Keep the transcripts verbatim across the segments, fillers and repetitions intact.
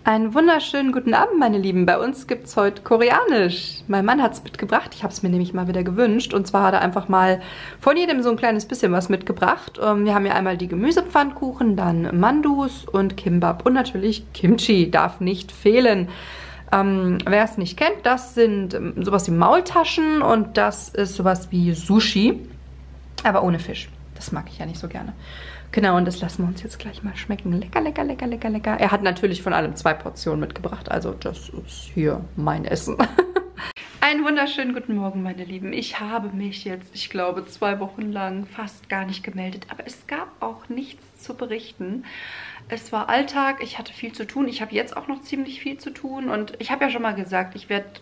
Einen wunderschönen guten Abend, meine Lieben. Bei uns gibt es heute Koreanisch. Mein Mann hat es mitgebracht. Ich habe es mir nämlich mal wieder gewünscht. Und zwar hat er einfach mal von jedem so ein kleines bisschen was mitgebracht. Wir haben ja einmal die Gemüsepfannkuchen, dann Mandus und Kimbap. Und natürlich Kimchi darf nicht fehlen. Ähm, wer es nicht kennt, das sind ähm, sowas wie Maultaschen und das ist sowas wie Sushi. Aber ohne Fisch. Das mag ich ja nicht so gerne. Genau, und das lassen wir uns jetzt gleich mal schmecken. Lecker, lecker, lecker, lecker, lecker. Er hat natürlich von allem zwei Portionen mitgebracht. Also das ist hier mein Essen. Einen wunderschönen guten Morgen, meine Lieben. Ich habe mich jetzt, ich glaube, zwei Wochen lang fast gar nicht gemeldet. Aber es gab auch nichts zu berichten. Es war Alltag, ich hatte viel zu tun. Ich habe jetzt auch noch ziemlich viel zu tun. Und ich habe ja schon mal gesagt, ich werde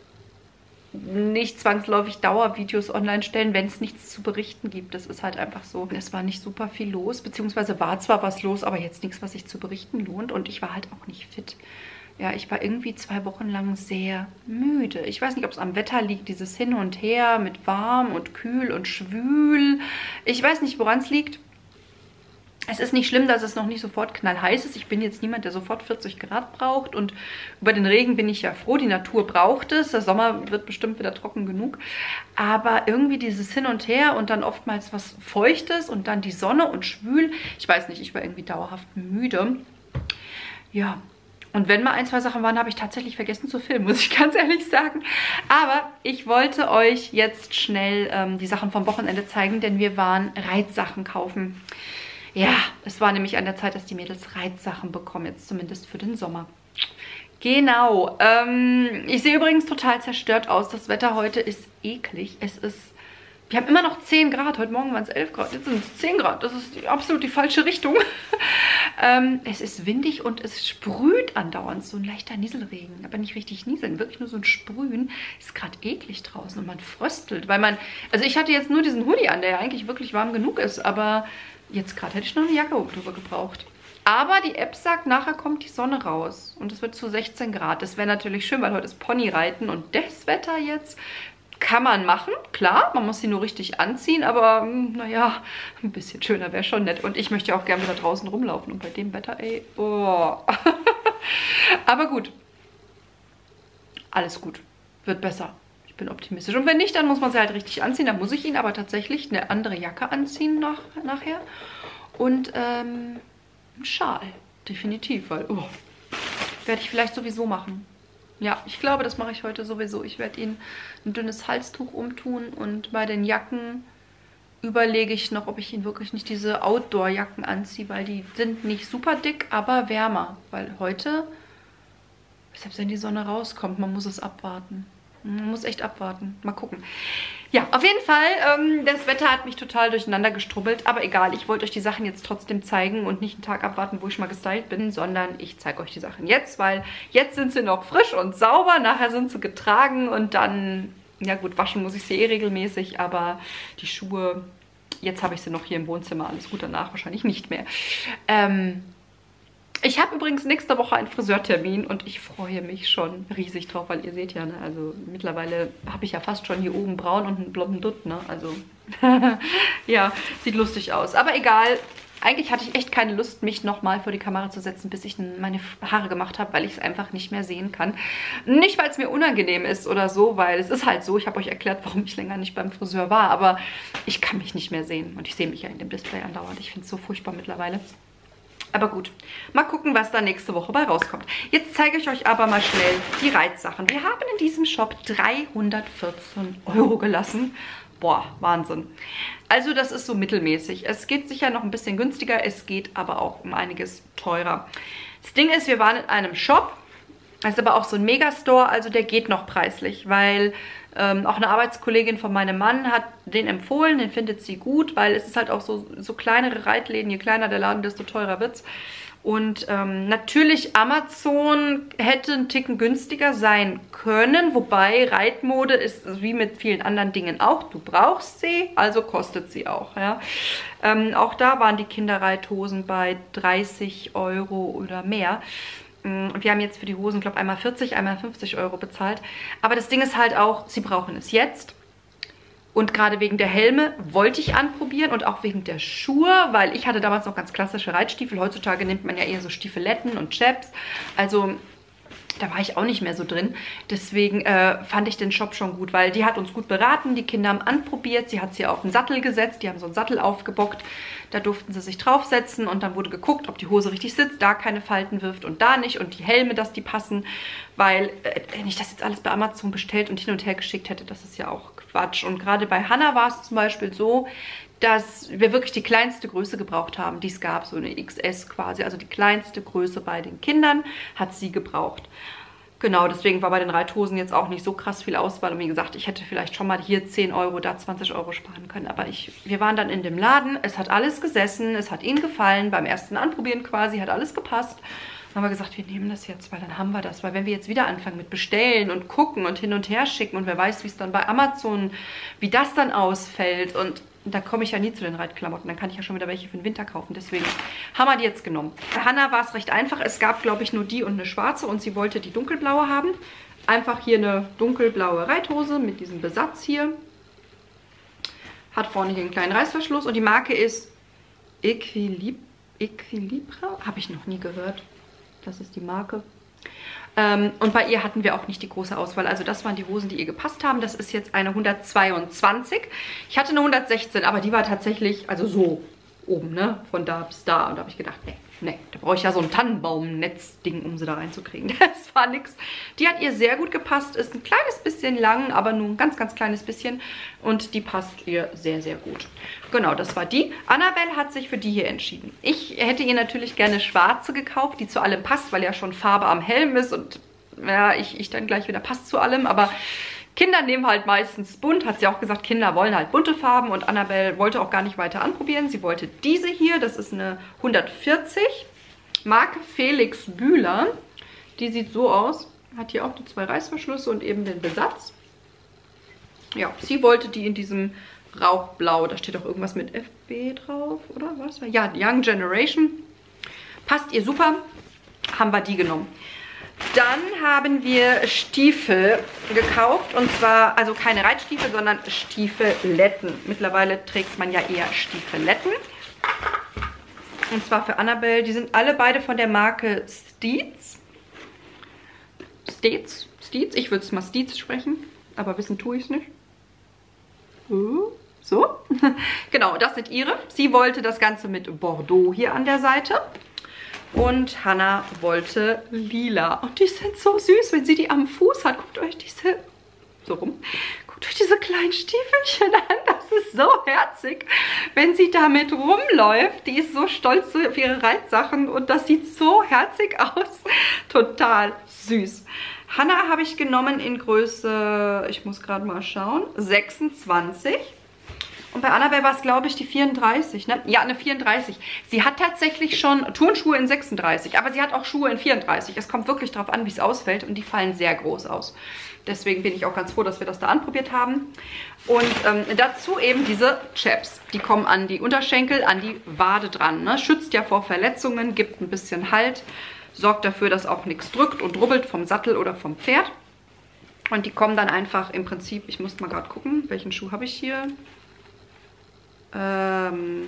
nicht zwangsläufig Dauervideos online stellen, wenn es nichts zu berichten gibt. Das ist halt einfach so. Es war nicht super viel los, beziehungsweise war zwar was los, aber jetzt nichts, was sich zu berichten lohnt. Und ich war halt auch nicht fit. Ja, ich war irgendwie zwei Wochen lang sehr müde. Ich weiß nicht, ob es am Wetter liegt, dieses Hin und Her mit warm und kühl und schwül. Ich weiß nicht, woran es liegt. Es ist nicht schlimm, dass es noch nicht sofort knallheiß ist. Ich bin jetzt niemand, der sofort vierzig Grad braucht. Und über den Regen bin ich ja froh. Die Natur braucht es. Der Sommer wird bestimmt wieder trocken genug. Aber irgendwie dieses Hin und Her und dann oftmals was Feuchtes und dann die Sonne und schwül. Ich weiß nicht, ich war irgendwie dauerhaft müde. Ja, und wenn mal ein, zwei Sachen waren, habe ich tatsächlich vergessen zu filmen, muss ich ganz ehrlich sagen. Aber ich wollte euch jetzt schnell ähm, die Sachen vom Wochenende zeigen, denn wir waren Reitsachen kaufen. Ja, es war nämlich an der Zeit, dass die Mädels Reitsachen bekommen, jetzt zumindest für den Sommer. Genau. Ähm, ich sehe übrigens total zerstört aus. Das Wetter heute ist eklig. Es ist, wir haben immer noch zehn Grad. Heute Morgen waren es elf Grad. Jetzt sind es zehn Grad. Das ist die, absolut die falsche Richtung. ähm, es ist windig und es sprüht andauernd. So ein leichter Nieselregen. Aber nicht richtig nieseln, wirklich nur so ein Sprühen. Ist gerade eklig draußen und man fröstelt. Weil man, also ich hatte jetzt nur diesen Hoodie an, der ja eigentlich wirklich warm genug ist. Aber jetzt gerade hätte ich noch eine Jacke oben drüber gebraucht. Aber die App sagt, nachher kommt die Sonne raus. Und es wird zu sechzehn Grad. Das wäre natürlich schön, weil heute ist Ponyreiten. Und das Wetter jetzt kann man machen. Klar, man muss sie nur richtig anziehen. Aber naja, ein bisschen schöner wäre schon nett. Und ich möchte ja auch gerne wieder draußen rumlaufen. Und bei dem Wetter, ey, oh. Aber gut. Alles gut. Wird besser. Ich bin optimistisch. Und wenn nicht, dann muss man sie halt richtig anziehen. Dann muss ich ihn aber tatsächlich eine andere Jacke anziehen nach, nachher. Und ähm, einen Schal. Definitiv, weil, oh, werde ich vielleicht sowieso machen. Ja, ich glaube, das mache ich heute sowieso. Ich werde ihn ein dünnes Halstuch umtun. Und bei den Jacken überlege ich noch, ob ich ihn wirklich nicht diese Outdoor-Jacken anziehe, weil die sind nicht super dick, aber wärmer. Weil heute, selbst wenn die Sonne rauskommt, man muss es abwarten. Man muss echt abwarten. Mal gucken. Ja, auf jeden Fall, ähm, das Wetter hat mich total durcheinander gestrubbelt. Aber egal, ich wollte euch die Sachen jetzt trotzdem zeigen und nicht einen Tag abwarten, wo ich mal gestylt bin, sondern ich zeige euch die Sachen jetzt, weil jetzt sind sie noch frisch und sauber. Nachher sind sie getragen und dann, ja gut, waschen muss ich sie eh regelmäßig, aber die Schuhe, jetzt habe ich sie noch hier im Wohnzimmer. Alles gut, danach wahrscheinlich nicht mehr. Ähm... Ich habe übrigens nächste Woche einen Friseurtermin und ich freue mich schon riesig drauf, weil ihr seht ja, ne, also mittlerweile habe ich ja fast schon hier oben braun und einen blonden Dutt, ne, also ja, sieht lustig aus. Aber egal, eigentlich hatte ich echt keine Lust, mich nochmal vor die Kamera zu setzen, bis ich meine Haare gemacht habe, weil ich es einfach nicht mehr sehen kann. Nicht, weil es mir unangenehm ist oder so, weil es ist halt so, ich habe euch erklärt, warum ich länger nicht beim Friseur war, aber ich kann mich nicht mehr sehen und ich sehe mich ja in dem Display andauernd. Ich finde es so furchtbar mittlerweile. Aber gut, mal gucken, was da nächste Woche bei rauskommt. Jetzt zeige ich euch aber mal schnell die Reitsachen. Wir haben in diesem Shop dreihundertvierzehn Euro gelassen. Boah, Wahnsinn. Also das ist so mittelmäßig. Es geht sicher noch ein bisschen günstiger, es geht aber auch um einiges teurer. Das Ding ist, wir waren in einem Shop, das ist aber auch so ein Megastore, also der geht noch preislich, weil ähm, auch eine Arbeitskollegin von meinem Mann hat den empfohlen, den findet sie gut, weil es ist halt auch so, so kleinere Reitläden, je kleiner der Laden, desto teurer wird's. Und ähm, natürlich Amazon hätte einen Ticken günstiger sein können, wobei Reitmode ist wie mit vielen anderen Dingen auch. Du brauchst sie, also kostet sie auch. Ja. Ähm, auch da waren die Kinderreithosen bei dreißig Euro oder mehr. Wir haben jetzt für die Hosen, glaube ich, einmal vierzig, einmal fünfzig Euro bezahlt. Aber das Ding ist halt auch, sie brauchen es jetzt. Und gerade wegen der Helme wollte ich anprobieren und auch wegen der Schuhe, weil ich hatte damals noch ganz klassische Reitstiefel. Heutzutage nimmt man ja eher so Stiefeletten und Chaps. Also da war ich auch nicht mehr so drin. Deswegen äh, fand ich den Shop schon gut, weil die hat uns gut beraten. Die Kinder haben anprobiert. Sie hat sie auf den Sattel gesetzt. Die haben so einen Sattel aufgebockt. Da durften sie sich draufsetzen und dann wurde geguckt, ob die Hose richtig sitzt, da keine Falten wirft und da nicht. Und die Helme, dass die passen. Weil, äh, wenn ich das jetzt alles bei Amazon bestellt und hin und her geschickt hätte, das ist ja auch Quatsch. Und gerade bei Hannah war es zum Beispiel so, dass wir wirklich die kleinste Größe gebraucht haben, die es gab, so eine X S quasi, also die kleinste Größe bei den Kindern hat sie gebraucht. Genau, deswegen war bei den Reithosen jetzt auch nicht so krass viel Auswahl und wie gesagt, ich hätte vielleicht schon mal hier zehn Euro, da zwanzig Euro sparen können, aber ich, wir waren dann in dem Laden, es hat alles gesessen, es hat ihnen gefallen, beim ersten Anprobieren quasi, hat alles gepasst. Dann haben wir gesagt, wir nehmen das jetzt, weil dann haben wir das. Weil wenn wir jetzt wieder anfangen mit bestellen und gucken und hin und her schicken und wer weiß, wie es dann bei Amazon, wie das dann ausfällt und da komme ich ja nie zu den Reitklamotten. Dann kann ich ja schon wieder welche für den Winter kaufen. Deswegen haben wir die jetzt genommen. Bei Hannah war es recht einfach. Es gab, glaube ich, nur die und eine schwarze und sie wollte die dunkelblaue haben. Einfach hier eine dunkelblaue Reithose mit diesem Besatz hier. Hat vorne hier einen kleinen Reißverschluss und die Marke ist Equilib Equilibra. Habe ich noch nie gehört. Das ist die Marke. Ähm, und bei ihr hatten wir auch nicht die große Auswahl. Also das waren die Hosen, die ihr gepasst haben. Das ist jetzt eine hundertzweiundzwanzig. Ich hatte eine hundertsechzehn, aber die war tatsächlich, also so oben, ne? Von da bis da. Und da habe ich gedacht, nee, nee, da brauche ich ja so ein Tannenbaum-Netzding, um sie da reinzukriegen. Das war nix. Die hat ihr sehr gut gepasst. Ist ein kleines bisschen lang, aber nur ein ganz, ganz kleines bisschen. Und die passt ihr sehr, sehr gut. Genau, das war die. Annabelle hat sich für die hier entschieden. Ich hätte ihr natürlich gerne schwarze gekauft, die zu allem passt, weil ja schon Farbe am Helm ist. Und ja, ich, ich dann gleich wieder passt zu allem. Aber Kinder nehmen halt meistens bunt. Hat sie auch gesagt, Kinder wollen halt bunte Farben. Und Annabelle wollte auch gar nicht weiter anprobieren. Sie wollte diese hier. Das ist eine hundertvierzig. Marke Felix Bühler. Die sieht so aus. Hat hier auch die zwei Reißverschlüsse und eben den Besatz. Ja, sie wollte die in diesem Rauchblau. Da steht auch irgendwas mit F B drauf, oder was? Ja, Young Generation. Passt ihr super. Haben wir die genommen. Dann haben wir Stiefel gekauft. Und zwar, also keine Reitstiefel, sondern Stiefeletten. Mittlerweile trägt man ja eher Stiefeletten. Und zwar für Annabelle. Die sind alle beide von der Marke Steeds. Steeds? Steeds? Ich würde es mal Steeds sprechen. Aber wissen tue ich es nicht. So. Genau, das sind ihre. Sie wollte das Ganze mit Bordeaux hier an der Seite. Und Hannah wollte lila. Und die sind so süß, wenn sie die am Fuß hat. Guckt euch diese... So rum. Guckt euch diese kleinen Stiefelchen an. Das ist so herzig. Wenn sie damit rumläuft. Die ist so stolz auf ihre Reitsachen. Und das sieht so herzig aus. Total süß. Hannah habe ich genommen in Größe, ich muss gerade mal schauen, sechsundzwanzig. Und bei Annabelle war es, glaube ich, die vierunddreißig, ne? Ja, eine vierunddreißig. Sie hat tatsächlich schon Turnschuhe in sechsunddreißig, aber sie hat auch Schuhe in vierunddreißig. Es kommt wirklich darauf an, wie es ausfällt und die fallen sehr groß aus. Deswegen bin ich auch ganz froh, dass wir das da anprobiert haben. Und ähm, dazu eben diese Chaps. Die kommen an die Unterschenkel, an die Wade dran, ne? Schützt ja vor Verletzungen, gibt ein bisschen Halt. Sorgt dafür, dass auch nichts drückt und rubbelt vom Sattel oder vom Pferd. Und die kommen dann einfach im Prinzip, ich muss mal gerade gucken, welchen Schuh habe ich hier? Ähm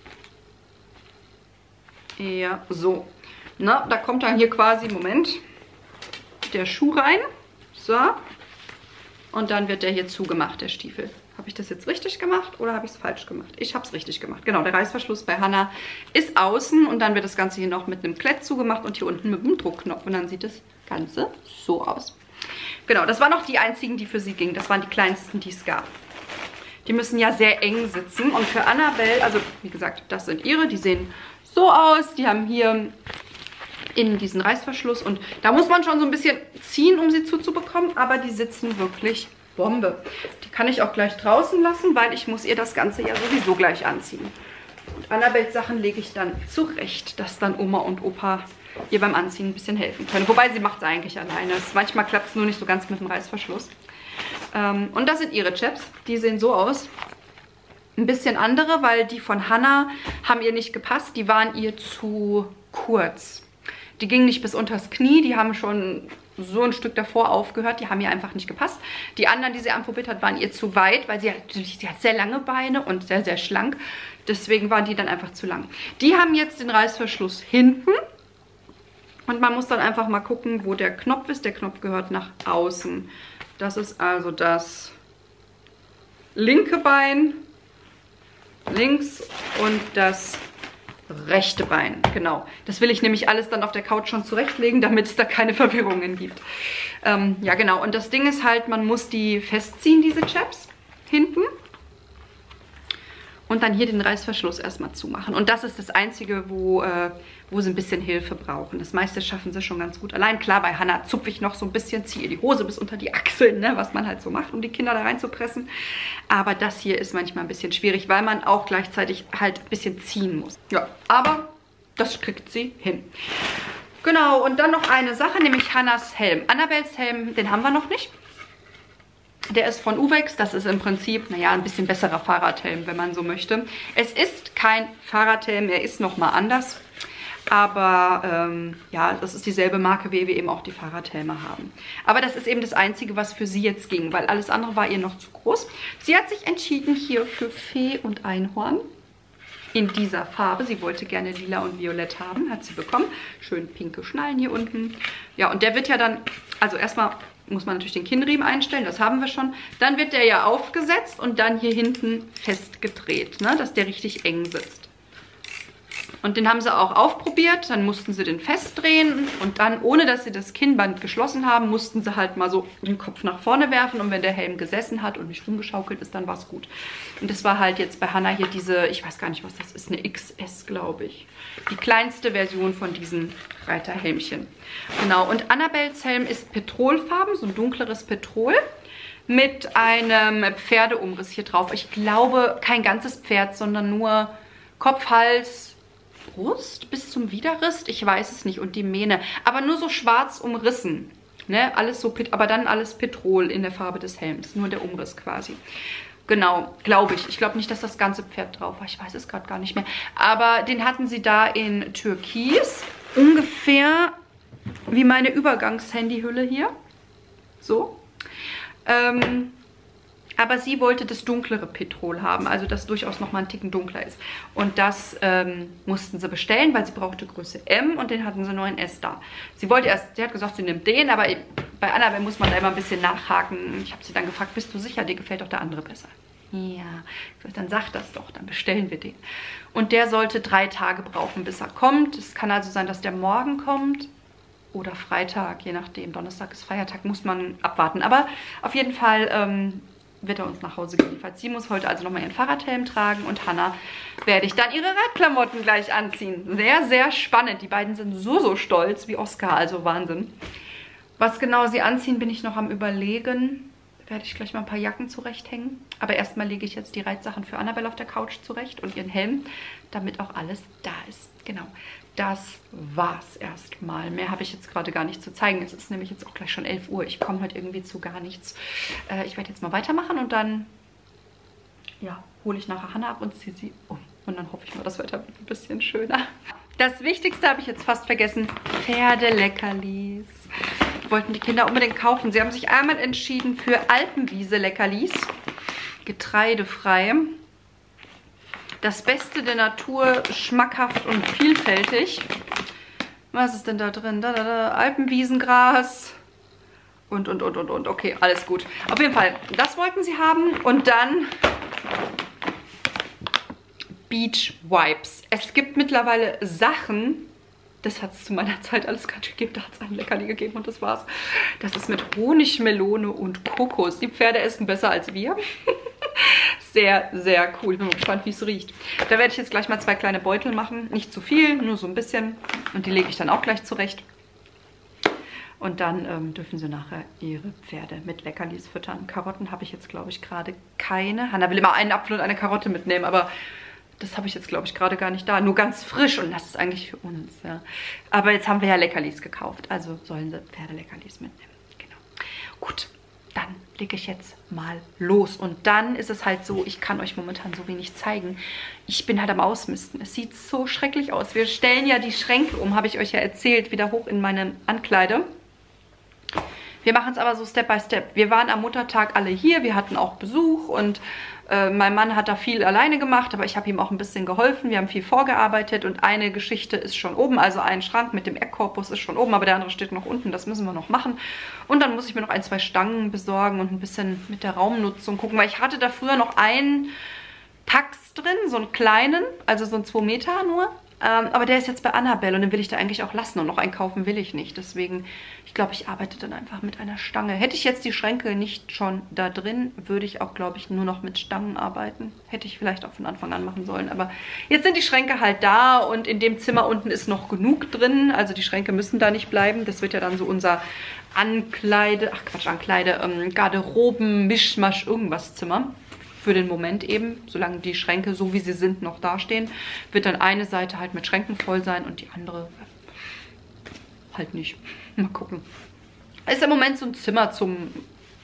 ja, so. Na, da kommt dann hier quasi, Moment, der Schuh rein. So. Und dann wird der hier zugemacht, der Stiefel. Habe ich das jetzt richtig gemacht oder habe ich es falsch gemacht? Ich habe es richtig gemacht. Genau, der Reißverschluss bei Hannah ist außen und dann wird das Ganze hier noch mit einem Klett zugemacht und hier unten mit einem Druckknopf. Und dann sieht das Ganze so aus. Genau, das waren noch die einzigen, die für sie gingen. Das waren die kleinsten, die es gab. Die müssen ja sehr eng sitzen. Und für Annabelle, also wie gesagt, das sind ihre. Die sehen so aus. Die haben hier innen diesen Reißverschluss. Und da muss man schon so ein bisschen ziehen, um sie zuzubekommen. Aber die sitzen wirklich Bombe. Die kann ich auch gleich draußen lassen, weil ich muss ihr das Ganze ja sowieso gleich anziehen. Und Annabelles Sachen lege ich dann zurecht, dass dann Oma und Opa ihr beim Anziehen ein bisschen helfen können. Wobei sie macht es eigentlich alleine. Manchmal klappt es nur nicht so ganz mit dem Reißverschluss. Ähm, und das sind ihre Chaps. Die sehen so aus. Ein bisschen andere, weil die von Hannah haben ihr nicht gepasst. Die waren ihr zu kurz. Die gingen nicht bis unters Knie. Die haben schon so ein Stück davor aufgehört. Die haben ihr einfach nicht gepasst. Die anderen, die sie anprobiert hat, waren ihr zu weit, weil sie hat, sie hat sehr lange Beine und sehr, sehr schlank. Deswegen waren die dann einfach zu lang. Die haben jetzt den Reißverschluss hinten. Und man muss dann einfach mal gucken, wo der Knopf ist. Der Knopf gehört nach außen. Das ist also das linke Bein, links und das rechte Bein. Genau. Das will ich nämlich alles dann auf der Couch schon zurechtlegen, damit es da keine Verwirrungen gibt. Ähm, ja, genau. Und das Ding ist halt, man muss die festziehen, diese Chaps, hinten. Und dann hier den Reißverschluss erstmal zumachen. Und das ist das Einzige, wo, äh, wo sie ein bisschen Hilfe brauchen. Das meiste schaffen sie schon ganz gut allein. Klar, bei Hannah zupfe ich noch so ein bisschen, ziehe ihr die Hose bis unter die Achseln, ne, was man halt so macht, um die Kinder da reinzupressen. Aber das hier ist manchmal ein bisschen schwierig, weil man auch gleichzeitig halt ein bisschen ziehen muss. Ja, aber das kriegt sie hin. Genau, und dann noch eine Sache, nämlich Hannahs Helm. Annabels Helm, den haben wir noch nicht. Der ist von Uvex, das ist im Prinzip, naja, ein bisschen besserer Fahrradhelm, wenn man so möchte. Es ist kein Fahrradhelm, er ist nochmal anders. Aber ähm, ja, das ist dieselbe Marke, wie wir eben auch die Fahrradhelme haben. Aber das ist eben das Einzige, was für sie jetzt ging, weil alles andere war ihr noch zu groß. Sie hat sich entschieden hier für Fee und Einhorn in dieser Farbe. Sie wollte gerne lila und violett haben, hat sie bekommen. Schön pinke Schnallen hier unten. Ja, und der wird ja dann, also erstmal muss man natürlich den Kinnriemen einstellen, das haben wir schon. Dann wird der ja aufgesetzt und dann hier hinten festgedreht, ne, dass der richtig eng sitzt. Und den haben sie auch aufprobiert, dann mussten sie den festdrehen und dann, ohne dass sie das Kinnband geschlossen haben, mussten sie halt mal so den Kopf nach vorne werfen und wenn der Helm gesessen hat und nicht rumgeschaukelt ist, dann war es gut. Und das war halt jetzt bei Hannah hier diese, ich weiß gar nicht, was das ist, eine X S, glaube ich. Die kleinste Version von diesen Reiterhelmchen. Genau, und Annabels Helm ist Petrolfarben, so ein dunkleres Petrol mit einem Pferdeumriss hier drauf. Ich glaube, kein ganzes Pferd, sondern nur Kopf, Hals, Brust bis zum Widerrist, ich weiß es nicht, und die Mähne, aber nur so schwarz umrissen, ne, alles so, aber dann alles Petrol in der Farbe des Helms, nur der Umriss quasi. Genau, glaube ich. Ich glaube nicht, dass das ganze Pferd drauf war, ich weiß es gerade gar nicht mehr, aber den hatten sie da in Türkis, ungefähr wie meine Übergangs-Handyhülle hier, so. Ähm... Aber sie wollte das dunklere Petrol haben, also das durchaus nochmal einen Ticken dunkler ist. Und das ähm, mussten sie bestellen, weil sie brauchte Größe M und den hatten sie nur in S da. Sie wollte erst, sie hat gesagt, sie nimmt den, aber bei Annabelle muss man da immer ein bisschen nachhaken. Ich habe sie dann gefragt, bist du sicher, dir gefällt doch der andere besser? Ja, ich sag, dann sag das doch, dann bestellen wir den. Und der sollte drei Tage brauchen, bis er kommt. Es kann also sein, dass der morgen kommt. Oder Freitag, je nachdem. Donnerstag ist Feiertag, muss man abwarten. Aber auf jeden Fall ähm, wird er uns nach Hause geliefert. Sie muss heute also nochmal ihren Fahrradhelm tragen und Hannah werde ich dann ihre Radklamotten gleich anziehen. Sehr, sehr spannend. Die beiden sind so, so stolz wie Oscar, also Wahnsinn. Was genau sie anziehen, bin ich noch am Überlegen. Da werde ich gleich mal ein paar Jacken zurechthängen. Aber erstmal lege ich jetzt die Reitsachen für Annabelle auf der Couch zurecht und ihren Helm, damit auch alles da ist. Genau. Das war's erstmal. Mehr habe ich jetzt gerade gar nicht zu zeigen. Es ist nämlich jetzt auch gleich schon elf Uhr. Ich komme heute irgendwie zu gar nichts. Äh, ich werde jetzt mal weitermachen und dann ja, hole ich nachher Hannah ab und ziehe sie um. Und dann hoffe ich mal, das Wetter wird ein bisschen schöner. Das Wichtigste habe ich jetzt fast vergessen. Pferdeleckerlis. Wollten die Kinder unbedingt kaufen. Sie haben sich einmal entschieden für Alpenwiese-Leckerlis. Getreidefrei. Das Beste der Natur, schmackhaft und vielfältig. Was ist denn da drin? Da, da, da. Alpenwiesengras. Und, und, und, und, und. Okay, alles gut. Auf jeden Fall, das wollten sie haben. Und dann Beach Wipes. Es gibt mittlerweile Sachen, das hat es zu meiner Zeit alles gar nicht gegeben. Da hat es ein Leckerli gegeben und das war's. Das ist mit Honigmelone und Kokos. Die Pferde essen besser als wir. Sehr, sehr cool. Ich bin mal gespannt, wie es riecht. Da werde ich jetzt gleich mal zwei kleine Beutel machen. Nicht zu viel, nur so ein bisschen. Und die lege ich dann auch gleich zurecht. Und dann ähm, dürfen sie nachher ihre Pferde mit Leckerlis füttern. Karotten habe ich jetzt, glaube ich, gerade keine. Hannah will immer einen Apfel und eine Karotte mitnehmen, aber das habe ich jetzt, glaube ich, gerade gar nicht da. Nur ganz frisch und das ist eigentlich für uns. Ja. Aber jetzt haben wir ja Leckerlis gekauft. Also sollen sie Pferdeleckerlis mitnehmen. Genau. Gut. Dann lege ich jetzt mal los. Und dann ist es halt so, ich kann euch momentan so wenig zeigen. Ich bin halt am Ausmisten. Es sieht so schrecklich aus. Wir stellen ja die Schränke um, habe ich euch ja erzählt, wieder hoch in meine Ankleide. Wir machen es aber so Step by Step. Wir waren am Muttertag alle hier, wir hatten auch Besuch und äh, mein Mann hat da viel alleine gemacht, aber ich habe ihm auch ein bisschen geholfen. Wir haben viel vorgearbeitet und eine Geschichte ist schon oben, also ein Schrank mit dem Eckkorpus ist schon oben, aber der andere steht noch unten, das müssen wir noch machen. Und dann muss ich mir noch ein, zwei Stangen besorgen und ein bisschen mit der Raumnutzung gucken, weil ich hatte da früher noch einen Tax drin, so einen kleinen, also so einen zwei Meter nur. Ähm, aber der ist jetzt bei Annabelle und den will ich da eigentlich auch lassen und noch einkaufen will ich nicht. Deswegen, ich glaube, ich arbeite dann einfach mit einer Stange. Hätte ich jetzt die Schränke nicht schon da drin, würde ich auch, glaube ich, nur noch mit Stangen arbeiten. Hätte ich vielleicht auch von Anfang an machen sollen. Aber jetzt sind die Schränke halt da und in dem Zimmer unten ist noch genug drin. Also die Schränke müssen da nicht bleiben. Das wird ja dann so unser Ankleide, ach Quatsch, Ankleide, ähm, Garderoben, Mischmasch, irgendwas Zimmer. Für den Moment eben, solange die Schränke, so wie sie sind, noch dastehen, wird dann eine Seite halt mit Schränken voll sein und die andere halt nicht. Mal gucken. Ist im Moment so ein Zimmer zum...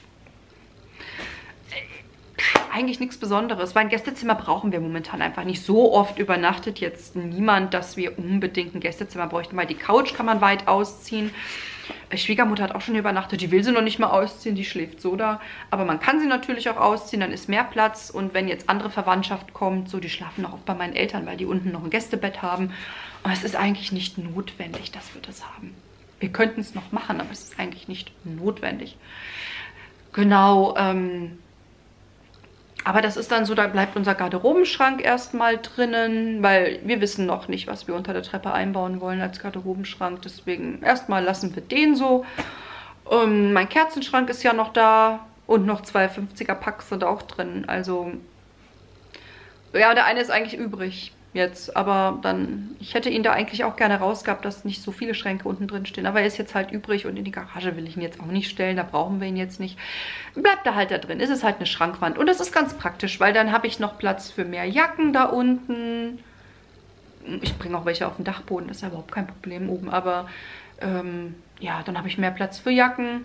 Eigentlich nichts Besonderes, weil ein Gästezimmer brauchen wir momentan einfach nicht. So oft übernachtet jetzt niemand, dass wir unbedingt ein Gästezimmer bräuchten, weil die Couch kann man weit ausziehen. Schwiegermutter hat auch schon übernachtet, die will sie noch nicht mal ausziehen, die schläft so da. Aber man kann sie natürlich auch ausziehen, dann ist mehr Platz. Und wenn jetzt andere Verwandtschaft kommt, so, die schlafen noch oft bei meinen Eltern, weil die unten noch ein Gästebett haben. Und es ist eigentlich nicht notwendig, dass wir das haben. Wir könnten es noch machen, aber es ist eigentlich nicht notwendig. Genau, ähm... aber das ist dann so, da bleibt unser Garderobenschrank erstmal drinnen, weil wir wissen noch nicht, was wir unter der Treppe einbauen wollen als Garderobenschrank. Deswegen erstmal lassen wir den so. Ähm, mein Kerzenschrank ist ja noch da und noch zwei fünfziger Packs sind auch drin. Also, ja, der eine ist eigentlich übrig jetzt, aber dann, ich hätte ihn da eigentlich auch gerne rausgehabt, dass nicht so viele Schränke unten drin stehen, aber er ist jetzt halt übrig und in die Garage will ich ihn jetzt auch nicht stellen, da brauchen wir ihn jetzt nicht. Bleibt da halt da drin, ist es halt eine Schrankwand und das ist ganz praktisch, weil dann habe ich noch Platz für mehr Jacken da unten. Ich bringe auch welche auf den Dachboden, das ist ja überhaupt kein Problem oben, aber ähm, ja, dann habe ich mehr Platz für Jacken.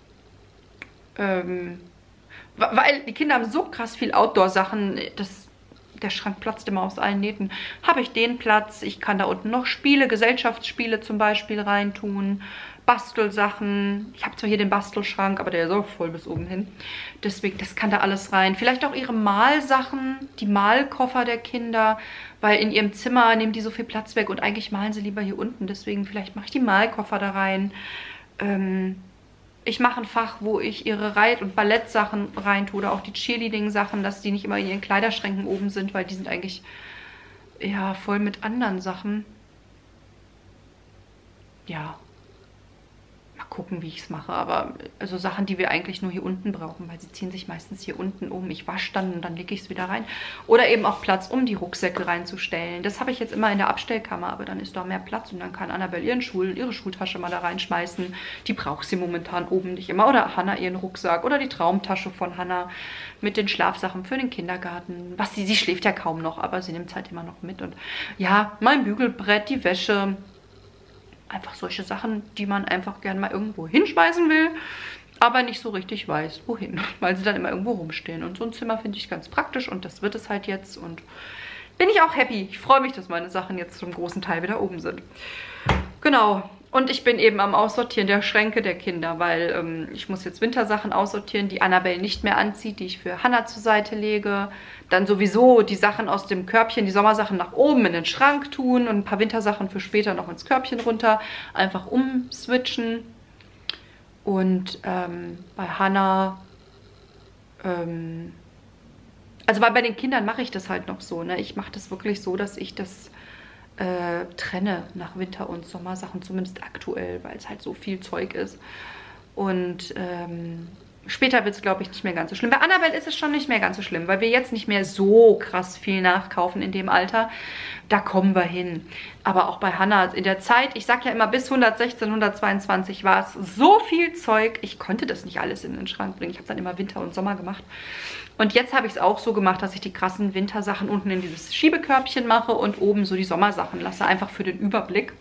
Ähm, weil die Kinder haben so krass viel Outdoor-Sachen, das der Schrank platzt immer aus allen Nähten. Habe ich den Platz, ich kann da unten noch Spiele, Gesellschaftsspiele zum Beispiel reintun, Bastelsachen. Ich habe zwar hier den Bastelschrank, aber der ist auch voll bis oben hin. Deswegen, das kann da alles rein. Vielleicht auch ihre Malsachen, die Malkoffer der Kinder, weil in ihrem Zimmer nehmen die so viel Platz weg und eigentlich malen sie lieber hier unten. Deswegen vielleicht mache ich die Malkoffer da rein. Ähm... Ich mache ein Fach, wo ich ihre Reit- und Ballettsachen reintue oder auch die Cheerleading-Sachen, dass die nicht immer in ihren Kleiderschränken oben sind, weil die sind eigentlich ja voll mit anderen Sachen. Ja, mal gucken, wie ich es mache, aber also Sachen, die wir eigentlich nur hier unten brauchen, weil sie ziehen sich meistens hier unten um. Ich wasche dann und dann lege ich es wieder rein. Oder eben auch Platz, um die Rucksäcke reinzustellen. Das habe ich jetzt immer in der Abstellkammer, aber dann ist da mehr Platz und dann kann Annabelle ihren Schul ihre Schultasche mal da reinschmeißen. Die braucht sie momentan oben nicht immer. Oder Hannah ihren Rucksack oder die Traumtasche von Hannah mit den Schlafsachen für den Kindergarten. Was sie, sie schläft ja kaum noch, aber sie nimmt es halt immer noch mit. Und ja, mein Bügelbrett, die Wäsche. Einfach solche Sachen, die man einfach gerne mal irgendwo hinschmeißen will, aber nicht so richtig weiß, wohin, weil sie dann immer irgendwo rumstehen. Und so ein Zimmer finde ich ganz praktisch und das wird es halt jetzt. Und bin ich auch happy. Ich freue mich, dass meine Sachen jetzt zum großen Teil wieder oben sind. Genau. Und ich bin eben am Aussortieren der Schränke der Kinder, weil ähm, ich muss jetzt Wintersachen aussortieren, die Annabelle nicht mehr anzieht, die ich für Hannah zur Seite lege. Dann sowieso die Sachen aus dem Körbchen, die Sommersachen nach oben in den Schrank tun und ein paar Wintersachen für später noch ins Körbchen runter. Einfach umswitchen. Und ähm, bei Hannah... Ähm, also weil bei den Kindern mache ich das halt noch so, ne? Ich mache das wirklich so, dass ich das... Äh, trenne nach Winter- und Sommersachen, zumindest aktuell, weil es halt so viel Zeug ist. Und ähm, später wird es, glaube ich, nicht mehr ganz so schlimm. Bei Annabelle ist es schon nicht mehr ganz so schlimm, weil wir jetzt nicht mehr so krass viel nachkaufen in dem Alter. Da kommen wir hin. Aber auch bei Hannah in der Zeit, ich sage ja immer, bis hundertsechzehn, hundertzweiundzwanzig war es so viel Zeug. Ich konnte das nicht alles in den Schrank bringen. Ich habe dann immer Winter und Sommer gemacht. Und jetzt habe ich es auch so gemacht, dass ich die krassen Wintersachen unten in dieses Schiebekörbchen mache und oben so die Sommersachen lasse, einfach für den Überblick.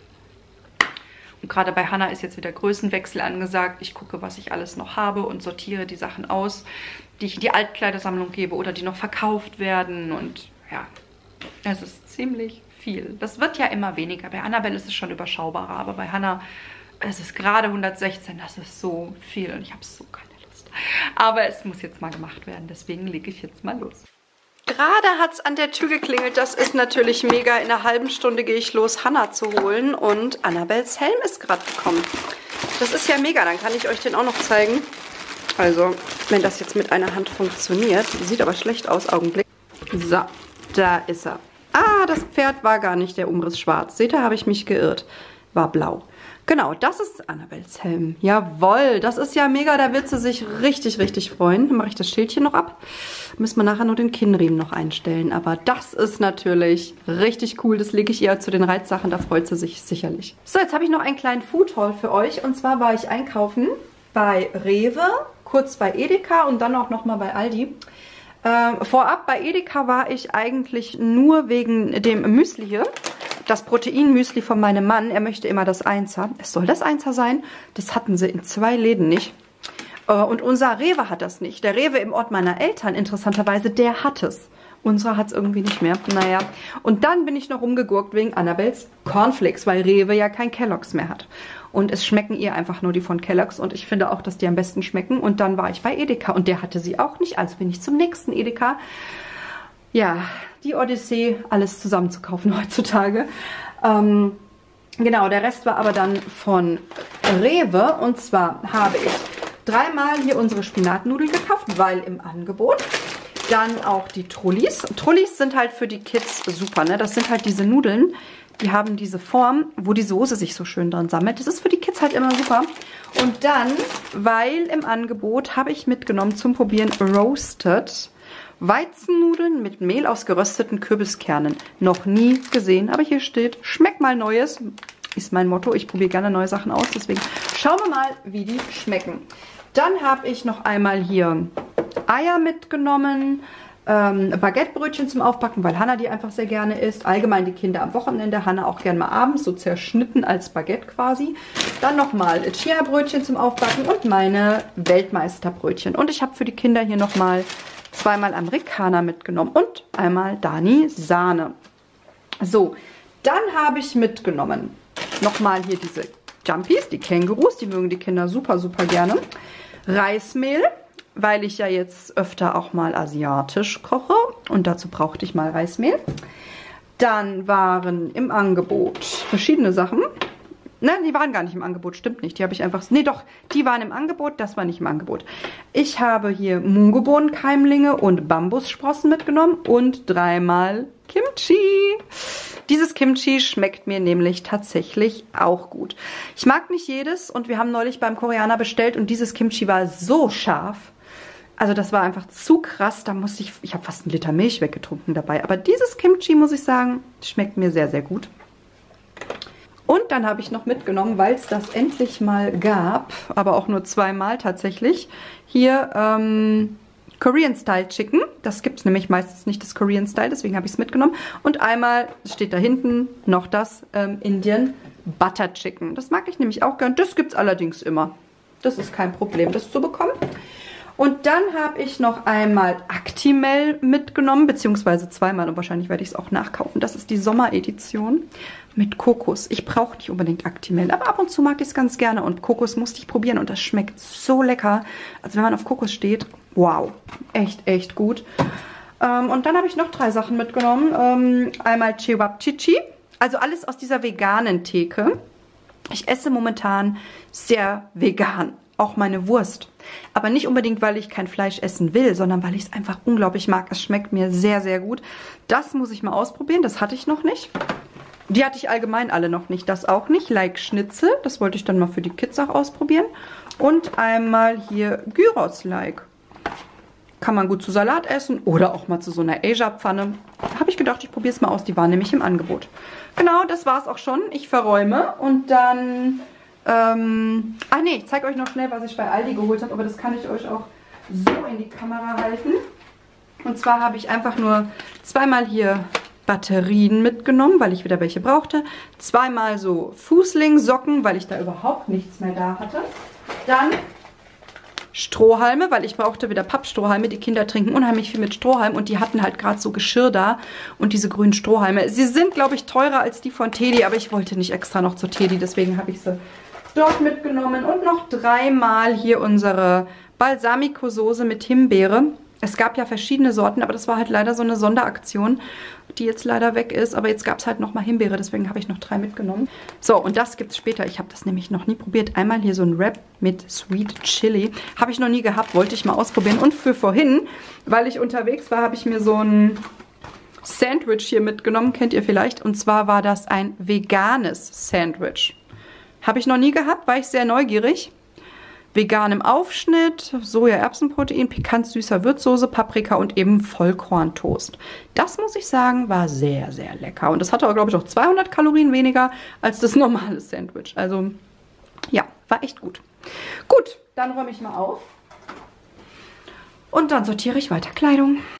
Und gerade bei Hannah ist jetzt wieder Größenwechsel angesagt. Ich gucke, was ich alles noch habe und sortiere die Sachen aus, die ich in die Altkleidersammlung gebe oder die noch verkauft werden. Und ja, es ist ziemlich viel. Das wird ja immer weniger. Bei Annabelle ist es schon überschaubarer, aber bei Hannah es ist gerade hundertsechzehn, das ist so viel und ich habe so keine Lust. Aber es muss jetzt mal gemacht werden, deswegen lege ich jetzt mal los. Gerade hat es an der Tür geklingelt, das ist natürlich mega. In einer halben Stunde gehe ich los, Hannah zu holen und Annabels Helm ist gerade gekommen. Das ist ja mega, dann kann ich euch den auch noch zeigen. Also, wenn das jetzt mit einer Hand funktioniert, sieht aber schlecht aus, Augenblick. So, da ist er. Ah, das Pferd war gar nicht der Umriss schwarz. Seht ihr, habe ich mich geirrt. War blau. Genau, das ist Annabels Helm. Jawohl, das ist ja mega, da wird sie sich richtig, richtig freuen. Dann mache ich das Schildchen noch ab. Müssen wir nachher nur den Kinnriemen noch einstellen. Aber das ist natürlich richtig cool. Das lege ich ihr zu den Reitsachen, da freut sie sich sicherlich. So, jetzt habe ich noch einen kleinen Food-Haul für euch. Und zwar war ich einkaufen bei Rewe, kurz bei Edeka und dann auch nochmal bei Aldi. Ähm, vorab bei Edeka war ich eigentlich nur wegen dem Müsli hier. Das Proteinmüsli von meinem Mann, er möchte immer das Einser. Es soll das Einser sein. Das hatten sie in zwei Läden nicht. Und unser Rewe hat das nicht. Der Rewe im Ort meiner Eltern, interessanterweise, der hat es. Unserer hat es irgendwie nicht mehr. Naja. Und dann bin ich noch rumgegurkt wegen Annabels Cornflakes, weil Rewe ja kein Kellogg's mehr hat. Und es schmecken ihr einfach nur die von Kellogg's. Und ich finde auch, dass die am besten schmecken. Und dann war ich bei Edeka und der hatte sie auch nicht. Also bin ich zum nächsten Edeka. Ja, die Odyssee, alles zusammen zu kaufen heutzutage. Ähm, genau, der Rest war aber dann von Rewe. Und zwar habe ich dreimal hier unsere Spinatnudeln gekauft, weil im Angebot. Dann auch die Trullis. Trullis sind halt für die Kids super, ne? Das sind halt diese Nudeln, die haben diese Form, wo die Soße sich so schön dran sammelt. Das ist für die Kids halt immer super. Und dann, weil im Angebot, habe ich mitgenommen zum Probieren Roasted Weizennudeln mit Mehl aus gerösteten Kürbiskernen. Noch nie gesehen, aber hier steht, schmeck mal Neues. Ist mein Motto, ich probiere gerne neue Sachen aus, deswegen schauen wir mal, wie die schmecken. Dann habe ich noch einmal hier Eier mitgenommen, ähm, Baguettebrötchen zum Aufbacken, weil Hannah die einfach sehr gerne isst. Allgemein die Kinder am Wochenende, Hannah auch gerne mal abends, so zerschnitten als Baguette quasi. Dann nochmal Chia-Brötchen zum Aufbacken und meine Weltmeisterbrötchen. Und ich habe für die Kinder hier nochmal zweimal Amerikaner mitgenommen und einmal Dani Sahne. So, dann habe ich mitgenommen nochmal hier diese Jumpies, die Kängurus, die mögen die Kinder super, super gerne. Reismehl, weil ich ja jetzt öfter auch mal asiatisch koche und dazu brauchte ich mal Reismehl. Dann waren im Angebot verschiedene Sachen. Nein, die waren gar nicht im Angebot, stimmt nicht. Die habe ich einfach... Nee, doch, die waren im Angebot, das war nicht im Angebot. Ich habe hier Mungobohnenkeimlinge und Bambussprossen mitgenommen und dreimal Kimchi. Dieses Kimchi schmeckt mir nämlich tatsächlich auch gut. Ich mag nicht jedes und wir haben neulich beim Koreaner bestellt und dieses Kimchi war so scharf. Also das war einfach zu krass, da musste ich... Ich habe fast einen Liter Milch weggetrunken dabei. Aber dieses Kimchi, muss ich sagen, schmeckt mir sehr, sehr gut. Und dann habe ich noch mitgenommen, weil es das endlich mal gab, aber auch nur zweimal tatsächlich, hier ähm, Korean Style Chicken. Das gibt es nämlich meistens nicht, das Korean Style, deswegen habe ich es mitgenommen. Und einmal steht da hinten noch das ähm, Indian Butter Chicken. Das mag ich nämlich auch gern. Das gibt es allerdings immer. Das ist kein Problem, das zu bekommen. Und dann habe ich noch einmal Actimel mitgenommen, beziehungsweise zweimal und wahrscheinlich werde ich es auch nachkaufen. Das ist die Sommeredition mit Kokos. Ich brauche nicht unbedingt Actimel, aber ab und zu mag ich es ganz gerne und Kokos musste ich probieren und das schmeckt so lecker. Also wenn man auf Kokos steht, wow, echt, echt gut. Ähm, und dann habe ich noch drei Sachen mitgenommen. Ähm, einmal Cevapcici, also alles aus dieser veganen Theke. Ich esse momentan sehr vegan. Auch meine Wurst. Aber nicht unbedingt, weil ich kein Fleisch essen will, sondern weil ich es einfach unglaublich mag. Es schmeckt mir sehr, sehr gut. Das muss ich mal ausprobieren. Das hatte ich noch nicht. Die hatte ich allgemein alle noch nicht. Das auch nicht. Like Schnitzel. Das wollte ich dann mal für die Kids auch ausprobieren. Und einmal hier Gyros-like. Kann man gut zu Salat essen oder auch mal zu so einer Asia-Pfanne. Da habe ich gedacht, ich probiere es mal aus. Die waren nämlich im Angebot. Genau, das war es auch schon. Ich verräume und dann... Ähm, ach nee, ich zeige euch noch schnell, was ich bei Aldi geholt habe, aber das kann ich euch auch so in die Kamera halten. Und zwar habe ich einfach nur zweimal hier Batterien mitgenommen, weil ich wieder welche brauchte. Zweimal so Fußling-Socken, weil ich da überhaupt nichts mehr da hatte. Dann Strohhalme, weil ich brauchte wieder Pappstrohhalme. Die Kinder trinken unheimlich viel mit Strohhalm und die hatten halt gerade so Geschirr da und diese grünen Strohhalme. Sie sind, glaube ich, teurer als die von Teddy, aber ich wollte nicht extra noch zu Teddy, deswegen habe ich sie dort mitgenommen und noch dreimal hier unsere Balsamico-Soße mit Himbeere. Es gab ja verschiedene Sorten, aber das war halt leider so eine Sonderaktion, die jetzt leider weg ist. Aber jetzt gab es halt nochmal Himbeere, deswegen habe ich noch drei mitgenommen. So, und das gibt es später. Ich habe das nämlich noch nie probiert. Einmal hier so ein Wrap mit Sweet Chili. Habe ich noch nie gehabt, wollte ich mal ausprobieren. Und für vorhin, weil ich unterwegs war, habe ich mir so ein Sandwich hier mitgenommen. Kennt ihr vielleicht? Und zwar war das ein veganes Sandwich. Habe ich noch nie gehabt, war ich sehr neugierig. Vegan im Aufschnitt, Soja-Erbsenprotein, pikant süßer Würzsoße, Paprika und eben Vollkorntoast. Das muss ich sagen, war sehr, sehr lecker. Und das hatte auch, glaube ich, auch zweihundert Kalorien weniger als das normale Sandwich. Also, ja, war echt gut. Gut, dann räume ich mal auf. Und dann sortiere ich weiter Kleidung.